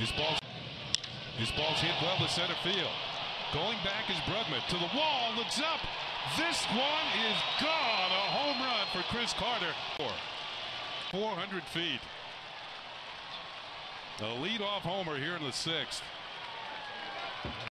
His ball's hit well to center field. Going back is Brugman to the wall, looks up. This one is gone. A home run for Chris Carter. 400 feet. A leadoff homer here in the 6th.